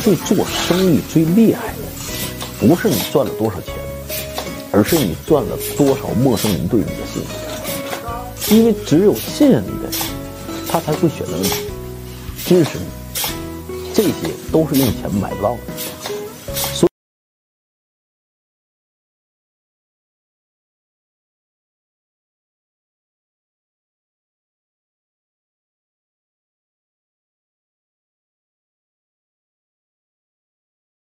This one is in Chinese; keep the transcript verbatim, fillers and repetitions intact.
际做生意最厉害的不是你赚了多少钱，而是你赚了多少陌生人对你的信任。因为只有信任你的人，他才会选择你，支持你，这些都是用钱买不到的。